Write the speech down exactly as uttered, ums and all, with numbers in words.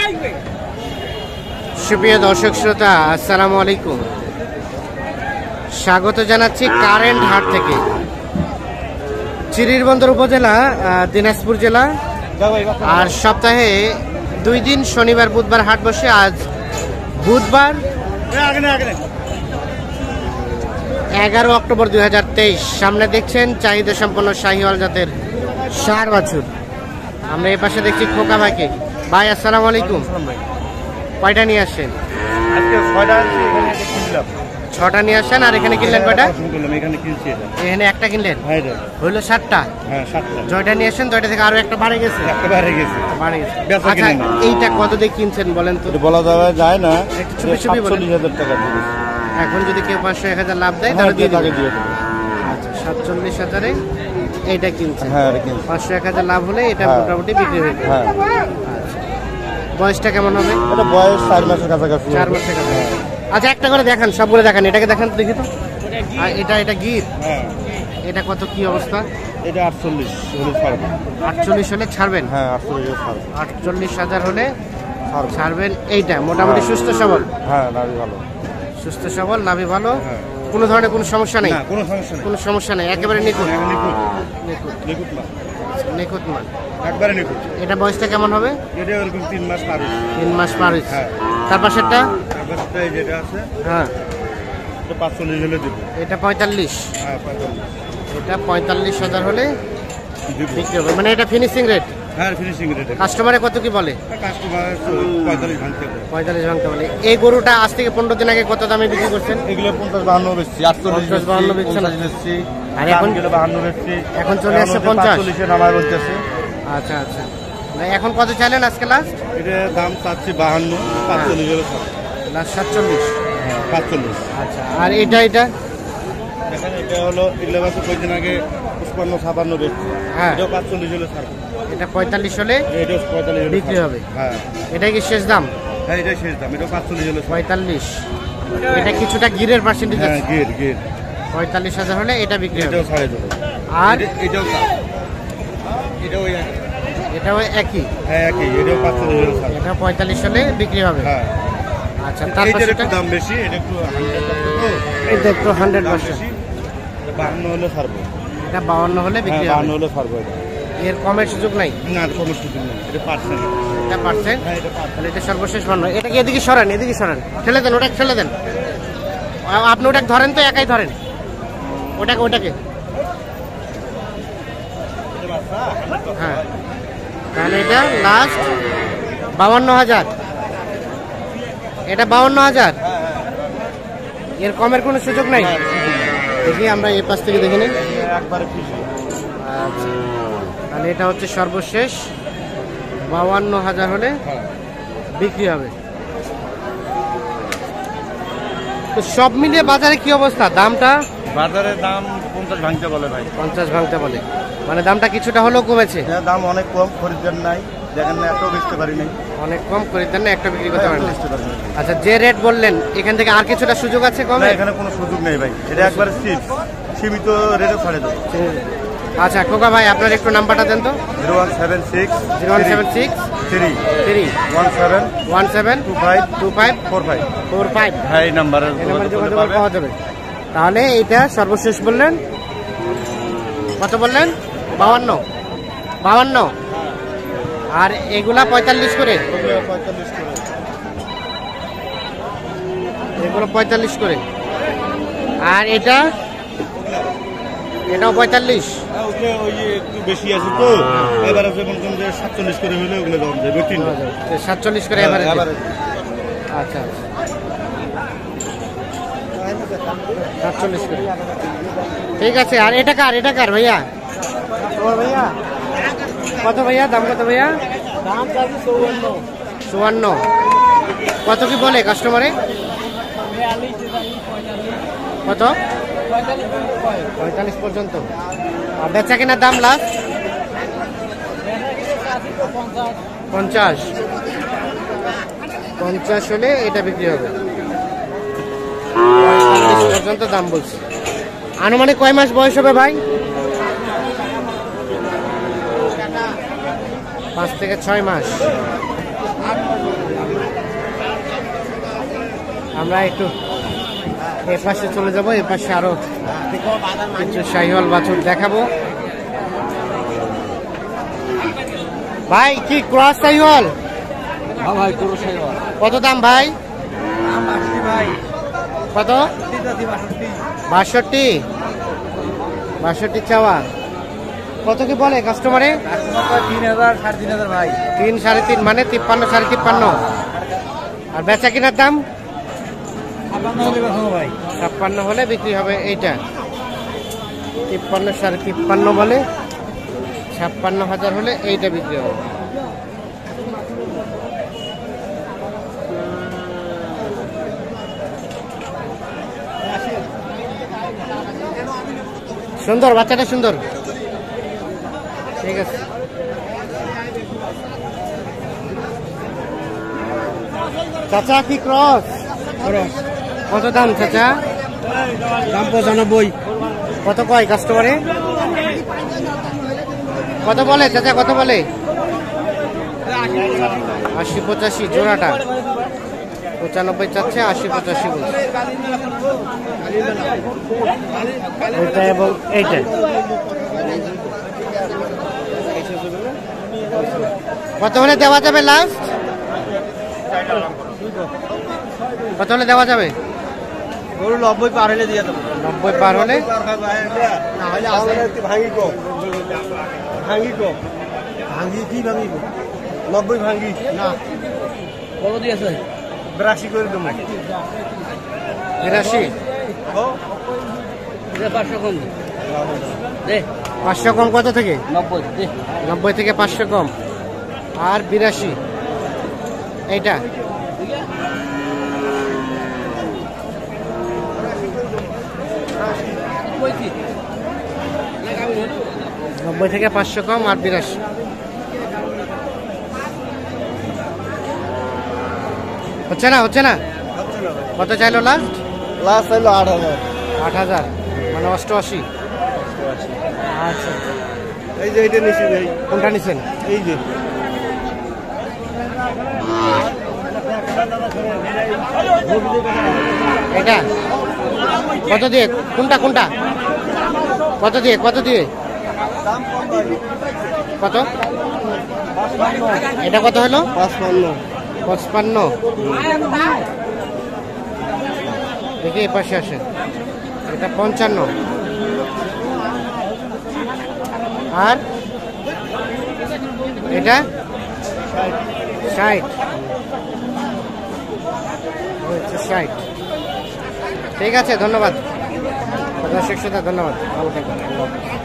সুপ্রিয় দর্শক শ্রোতা, আসসালামু আলাইকুম। স্বাগত জানাচ্ছি কারেন্ট হাট থেকে, চিরিরবন্দর উপজেলা, দিনাজপুর জেলা। আর সপ্তাহে দুই দিন, শনিবার বুধবার হাট বসে। আজ বুধবার এগারো অক্টোবর দুই হাজার তেইশ। সামনে দেখছেন চাহিদা সম্পন্ন শাহিওয়াল জাতের ষাঁড় বাছুর। আমরা এই পাশে দেখছি খোকা ভাইকে। ভাই আসসালামু আলাইকুম। কয়টা নিয়ে আসছেন? ছটা নিয়ে আসছেন। আর এখানে কিনলেন কয়টা? এখানে একটা কিনলেন, হইলো সাতটা। জয়টা নিয়ে আসছেন, জয়টা থেকে আরো একটা বাড়ে গেছে। আচ্ছা, এইটা কত দিয়ে কিনছেন বলেন তো? বলা যায় না। এখন যদি কেউ পাঁচশো এক হাজার লাভ দেয় তাহলে দিয়ে দেবে। আচ্ছা, সাতচল্লিশ হাজারে এইটা কিনছেন। পাঁচশো এক হাজার লাভ হলে এটা মোটামুটি বিক্রি হয়ে যাবে। বয়সটা কেমন হবে? এটা বয়স চার মাসের কাছাকাছি। চার মাসের কাছাকাছি। আচ্ছা, একটা করে দেখান, সবগুলো দেখান। এটাকে দেখান তো দেখি তো। আর এটা এটা গির, এটা কত কি অবস্থা? এটা আটচল্লিশ হলে ছাড়বেন। আটচল্লিশ হলে ছাড়বেন? হ্যাঁ, আটচল্লিশ ছাড়বেন। আটচল্লিশ হাজার হলে ছাড়বেন। এইটা মোটামুটি সুস্থ সবল? হ্যাঁ, নাভি ভালো, সুস্থ সবল, নাভি ভালো, কোনো ধরনের কোনো সমস্যা নেই? কোনো সমস্যা নেই, কোনো সমস্যা নেই, একেবারে নিখুঁত। নিখুঁত নিখুঁত নিখুঁত না, নিখুঁত মান, একবারে নিখুঁত। এটা বয়সটা কেমন হবে? এটা এরকম তিন মাস পার হয়েছে। তিন মাস পার হয়েছে। হ্যাঁ। তার পাশেরটা? তার পাশেরটা এই যেটা আছে, হ্যাঁ, এটা পাঁচচল্লিশ হলে দেবো। এটা পঁয়তাল্লিশ? হ্যাঁ, পঁয়তাল্লিশ। এটা পঁয়তাল্লিশ হাজার হলে বিক্রি হবে, মানে এটা ফিনিশিং রেট? হ্যাঁ, ফিনিশিং রেট। কাস্টমারে কত কি বলে? কাস্টমার পঁয়তাল্লিশ ভাঙতে পঁয়তাল্লিশ ভাঙতে বলে। এই গরুটা আজ থেকে পনেরো দিন আগে কত দামে বিক্রি করছেন? এগুলো পঞ্চাশ বাহান্ন বেচছি, আটচল্লিশ বাহান্ন বেচছেন। আর এখন বাহান্ন বেচছি, এখন চলে আসছে পঞ্চাশ। চল্লিশে নামায় বলতেছে। আচ্ছা আচ্ছা, এখন কত চাইলেন আজকে লাস্ট? এটা দাম চাচ্ছি বাহান্ন, পাঁচচল্লিশ হলে লাস্ট সাতচল্লিশ। হ্যাঁ, পাঁচচল্লিশ। আচ্ছা, আর এটা এটা দেখেন, এটা হলো এগুলো বছর কয়েকদিন আগে পঁচপান্ন ছাপান্ন বেচছি। হ্যাঁ, এটাও পাঁচচল্লিশ হলে ছাড়বো। এটা পঁয়তাল্লিশ হলে এটাও পঁয়তাল্লিশ হলে বিক্রি হবে। হ্যাঁ, এটাই কি শেষ দাম? হ্যাঁ, এটাই শেষ দাম। এটা পাঁচচল্লিশ হলে পঁয়তাল্লিশ। এটা কিছুটা গিরের পার্সেন্টেজ আছে। গির গির পঁয়তাল্লিশ হাজার হলে এটা বিক্রি হবে। এটাও ছাড়ে দেবো। আর এটাও এটাও এটাও একই? হ্যাঁ, একই। এটাও পাঁচচল্লিশ হলে ছাড়বো। এটা পঁয়তাল্লিশ হলে বিক্রি হবে। হ্যাঁ। আচ্ছা, তারপর একটু দাম বেশি, এটা একটু এটা একটু হান্ড্রেড পার্সেন্ট। বাহান্ন হলে ছাড়বো। এটা বাউন্ন হলে বিক্রি হবে। বাহান্ন হলে ছাড়বো। এর কমের সুযোগ নাই? না, কমের সুযোগ নেই। এটা পার্সেন্ট। এটা পার্সেন্ট? হ্যাঁ, এটা পার্সেন্ট। তাহলে এটা সর্বশেষ বান্ন। এটাকে এদিকে সরান, এদিকে সরান, ঠেলে দেন, ওটা ঠেলে দেন। আপনি ওটাকে ধরেন তো, একাই ধরেন ওটাকে, ওটাকে। হ্যাঁ, তাহলে এটা লাস্ট বাউন্ন হাজার। এটা বাউন্ন হাজার, এর কমের কোনো সুযোগ নাই? দেখি আমরা এই পাশ থেকে দেখে নিই। আচ্ছা, তাহলে এটা হচ্ছে সর্বশেষ বাউন্ন হাজার হলে বিক্রি হবে। তো সব মিলিয়ে বাজারে কি অবস্থা? দামটা বাজারে দাম পঞ্চাশ ভাঙতে বলে ভাই। পঞ্চাশ ভাঙতে বলে, মানে দামটা কিছুটা হলেও কমেছে? দাম অনেক কম, খরিদ্দার নাই। দেখেন না, একটাও বেচতে পারি নাই। অনেক কম খরিদ্দার না, একটা বিক্রি করতে পারেন। আচ্ছা, যে রেট বললেন এখান থেকে আর কিছুটা সুযোগ আছে কমে? এখানে কোনো সুযোগ নেই ভাই, এটা একবারে সীমিত রেটে ছাড়ে দেবো। আচ্ছা খোকা ভাই, আপনার একটু নাম্বারটা দেন তো। Zero one seven six zero one seven six three three one seven one seven two five two five four five four five হ্যাঁ, এই নাম্বারে যোগাযোগ পাওয়া যাবে। তাহলে এইটা সর্বশেষ বললেন কত? বললেন বাউান্ন। বাউান্ন, আর এগুলা পঁয়তাল্লিশ করে? পঁয়তাল্লিশ করে এগুলো পঁয়তাল্লিশ করে। আর এটা এটাও পঁয়তাল্লিশ? একটু বেশি আছে তো, এবার সাতচল্লিশ করে হলে ওগুলো দাম যাবে। সাতচল্লিশ করে এবারে? আচ্ছা, সাতচল্লিশ করে, ঠিক আছে। আর এটা কার? এটা কার ভাইয়া? ভাইয়া কত ভাইয়া দাম? কত ভাইয়া দাম? চুয়ান্ন। চুয়ান্ন। কত কি বলে কাস্টমারে? কত? পঁয়তাল্লিশ পর্যন্ত। আর বেচা কেনার দাম লাস্ট পঞ্চাশ। পঞ্চাশ হলে এটা বিক্রি হবে। পঁয়তাল্লিশ পর্যন্ত দাম বলছে। আনুমানিক কয় মাস বয়স হবে ভাই? পাঁচ থেকে ছয় মাস। আমরা একটু এ পাশে চলে যাবো, এ পাশে আরো কিছু শাহিওয়াল বাছুর দেখাবো। ভাই কি ক্রস শাহিওয়াল? ভাই পুরো শাহিওয়াল। কত দাম ভাই? ভাই কত? বাষট্টি। বাষট্টি চাওয়া। কত কি বলে কাস্টমারে? তিন হাজার সাড়ে তিন হাজার ভাই। তিন সাড়ে তিন মানে তিপ্পান্ন সাড়ে তিপ্পান্ন। আর বেচা কিনার দাম ভাই ছাপ্পান্ন হলে বিক্রি হবে এইটা। তিপ্পান্ন সাড়ে তিপ্পান্ন বলে, ছাপ্পান্ন হাজার হলে এইটা বিক্রি হবে। সুন্দর, বাচ্চাটা সুন্দর। ঠিক আছে। চাচা কি ক্রস? কত দাম চাচা? দাম পঁচানব্বই। কত কয় কাস্টমারে? কত বলে চাচা, কত বলে? আশি পঁচাশি জোড়াটা। পঁচানব্বই চাচ্ছে, আশি পঁচাশি বলছে। ওইটা এবং এইটা কত হলে দেওয়া যাবে লাস্ট? কত হলে দেওয়া যাবে? নব্বই পার হলে দিয়ে দেবো। নব্বই পার হলে ভাঙি কম, ভাঙি কম, ভাঙি কি ভাঙি নব্বই ভাঙি না। কত দিয়েছে? বিরাশি করে দেবো। বিরাশি। পাঁচশো কম পাঁচশো কম কত থেকে? নব্বই। নব্বই থেকে পাঁচশো কম। আর বিরাশি এইটা। নব্বই থেকে পাঁচশো কম আর বিরাশি। হচ্ছে না, হচ্ছে না। কত চাইলো লাস্ট? লাস্ট চাইলো আট হাজার। আট হাজার মানে অষ্টআশি। আচ্ছা, এই যে এইটা নিচ্ছি। কোনটা নিচ্ছেন? এই যে এটা কত দিয়ে? কোনটা কোনটা? কত দিয়ে? কত দিয়ে? কত? এটা কত হলো? পাঁচপান্ন। পঁচপান্ন। দেখি এ পাশে আসে। এটা পঞ্চান্ন। আর এটা ষাট। ষাট। ঠিক আছে, ধন্যবাদ দর্শক শ্রোতা, ধন্যবাদ। ভালো থাকবেন।